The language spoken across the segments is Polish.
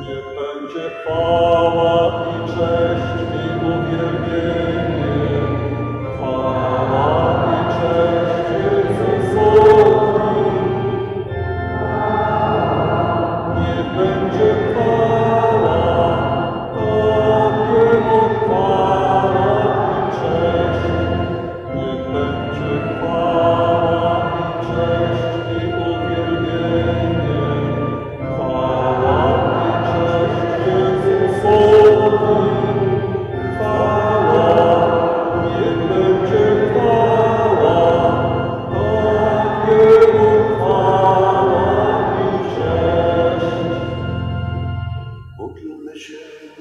Niech będzie chwała i cześć i uwielbienie, chwała i cześć Jezusowi. Niech będzie chwała, Takiemu chwała i cześć. Niech będzie chwała i cześć i uwielbienie, chwała i cześć Jezusowi. Chwała, niech będzie chwała, Takiemu chwała i cześć. Módlmy się.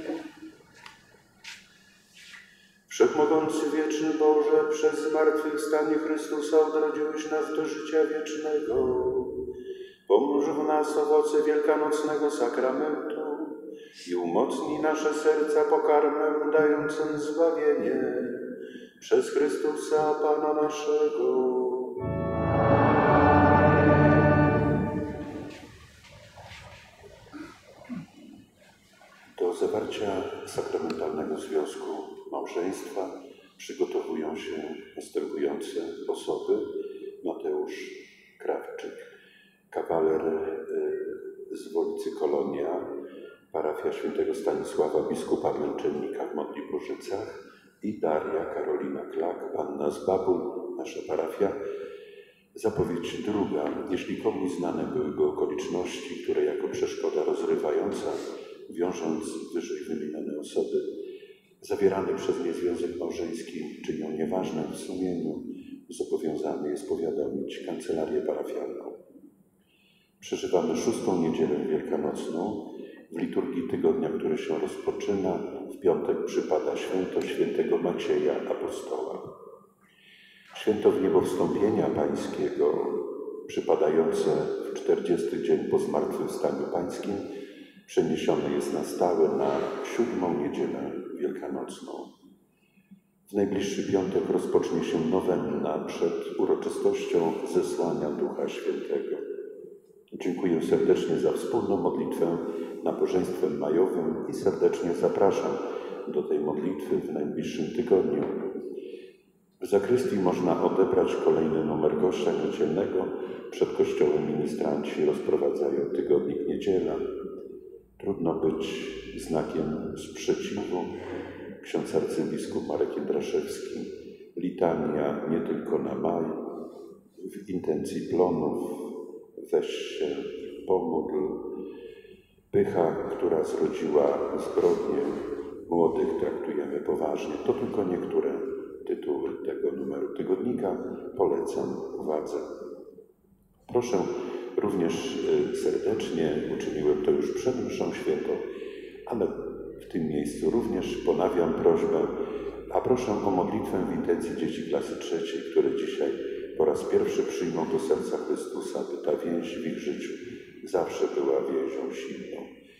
Wszechmogący, wieczny Boże, przez zmartwychwstanie Chrystusa odrodziłeś nas do życia wiecznego. Pomnóż w nas owoce wielkanocnego sakramentu i umocnij nasze serca pokarmem dającym zbawienie przez Chrystusa Pana naszego. Do zawarcia sakramentalnego związku małżeństwa przygotowują się następujące osoby. Mateusz Krawczyk, kawaler z Wolicy Kolonia, parafia świętego Stanisława, biskupa męczennika w Modliborzycach, i Daria Karolina Klak, panna z Babul, nasza parafia. Zapowiedź druga. Jeśli komuś znane były go okoliczności, które jako przeszkoda rozrywająca, wiążąc wyżej wymienione osoby, zawierany przez nie związek małżeński czynią nieważnym w sumieniu, zobowiązany jest powiadomić kancelarię parafialną. Przeżywamy 6. niedzielę wielkanocną. W liturgii tygodnia, który się rozpoczyna, w piątek przypada święto świętego Macieja Apostoła. Święto Wniebowstąpienia Pańskiego, przypadające w 40. dzień po zmartwychwstaniu Pańskim, przeniesione jest na stałe na 7. niedzielę wielkanocną. W najbliższy piątek rozpocznie się nowenna przed uroczystością zesłania Ducha Świętego. Dziękuję serdecznie za wspólną modlitwę nabożeństwem majowym i serdecznie zapraszam do tej modlitwy w najbliższym tygodniu. W zakrystii można odebrać kolejny numer gościa niedzielnego. Przed kościołem ministranci rozprowadzają tygodnik Niedziela. Trudno być znakiem sprzeciwu. Ksiądz arcybiskup Marek Jędraszewski. Litania nie tylko na maj. W intencji plonów weź się, pomódl. Pycha, która zrodziła zbrodnię, młodych traktujemy poważnie. To tylko niektóre tytuły tego numeru tygodnika. Polecam uwadze. Proszę również serdecznie, uczyniłem to już przed mszą świętą, ale w tym miejscu również ponawiam prośbę, a proszę o modlitwę w intencji dzieci klasy 3, które dzisiaj po raz pierwszy przyjmą do serca Chrystusa, by ta więź w ich życiu zawsze była więzią silną.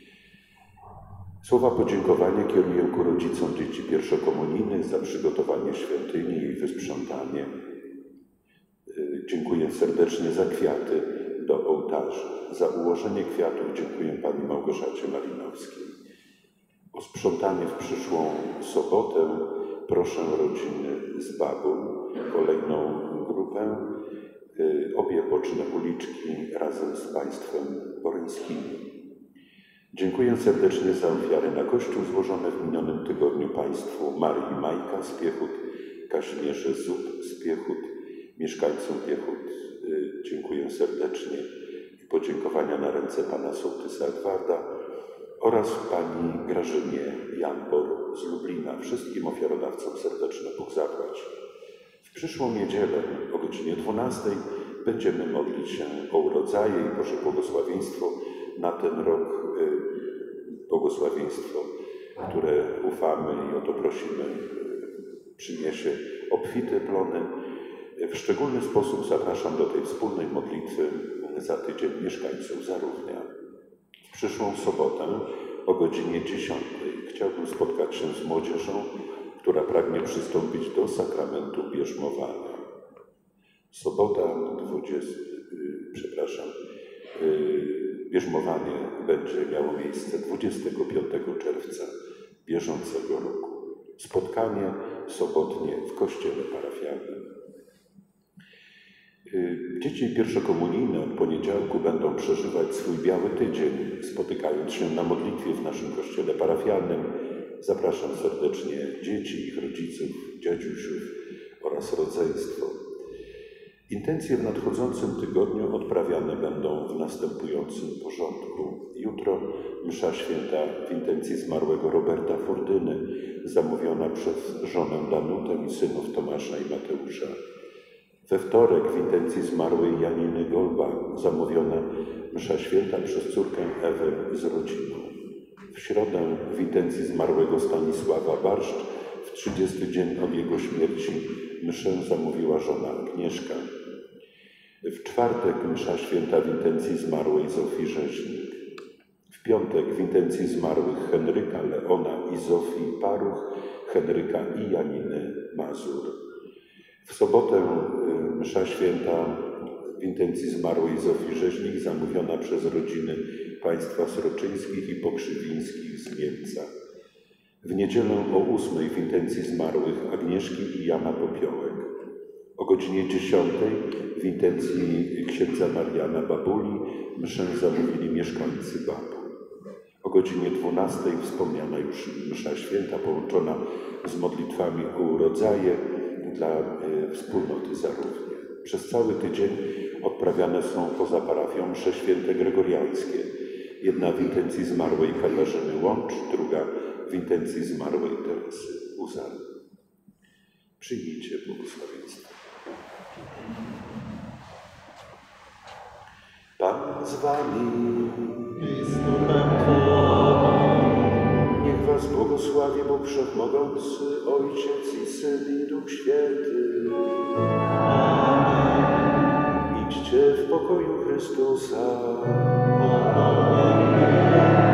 Słowa podziękowania kieruję ku rodzicom dzieci pierwszokomunijnych za przygotowanie świątyni i wysprzątanie. Dziękuję serdecznie za kwiaty do ołtarzy. Za ułożenie kwiatów dziękuję pani Małgorzacie Malinowskiej. O sprzątanie w przyszłą sobotę proszę rodziny z Babul, kolejną grupę, obie boczne uliczki razem z państwem boryńskimi. Dziękuję serdecznie za ofiary na Kościół złożone w minionym tygodniu państwu Marii Majka z Piechut, Kazimierze Zub z Piechut, mieszkańcom Piechut dziękuję serdecznie i podziękowania na ręce pana sołtysa Edwarda oraz pani Grażynie Janbor z Lublina. Wszystkim ofiarodawcom serdeczne Bóg zapłać. W przyszłą niedzielę o godzinie 12 będziemy modlić się o urodzaje i Boże błogosławieństwo na ten rok, błogosławieństwo, które ufamy i o to prosimy, przyniesie obfite plony. W szczególny sposób zapraszam do tej wspólnej modlitwy za tydzień mieszkańców Zarównia. W przyszłą sobotę o godzinie 10 chciałbym spotkać się z młodzieżą, która pragnie przystąpić do sakramentu bierzmowania. Sobota, Bierzmowanie będzie miało miejsce 25 czerwca bieżącego roku. Spotkanie sobotnie w kościele parafialnym. Dzieci pierwszokomunijne od poniedziałku będą przeżywać swój biały tydzień, spotykając się na modlitwie w naszym kościele parafialnym. Zapraszam serdecznie dzieci, ich rodziców, dziadziusiów oraz rodzeństwo. Intencje w nadchodzącym tygodniu odprawiane będą w następującym porządku. Jutro msza święta w intencji zmarłego Roberta Fordyny, zamówiona przez żonę Danutę i synów Tomasza i Mateusza. We wtorek w intencji zmarłej Janiny Golba, zamówiona msza święta przez córkę Ewę z rodziną. W środę w intencji zmarłego Stanisława Barszcz, w 30 dzień od jego śmierci, mszę zamówiła żona Agnieszka. W czwartek msza święta w intencji zmarłej Zofii Rzeźnik. W piątek w intencji zmarłych Henryka, Leona i Zofii Paruch, Henryka i Janiny Mazur. W sobotę msza święta w intencji zmarłej Zofii Rzeźnik, zamówiona przez rodziny państwa Sroczyńskich i Pokrzywińskich z Mielca. W niedzielę o 8 w intencji zmarłych Agnieszki i Jana Popiołek. O godzinie 10 w intencji księdza Mariana Babuli mszę zamówili mieszkańcy Babu. O godzinie 12 wspomniana już msza święta połączona z modlitwami o urodzaje dla wspólnoty Zarównie. Przez cały tydzień odprawiane są poza parafią msze święte gregoriańskie. Jedna w intencji zmarłej Katarzyny Łącz, druga w intencji zmarłej Teresy Uzar. Przyjmijcie błogosławieństwo. Pan z wami. I z duchem Twoim. Niech was błogosławi Bóg Wszechmogący, Ojciec i Syn i Duch Święty. Idźcie w pokoju Chrystusa. Amen.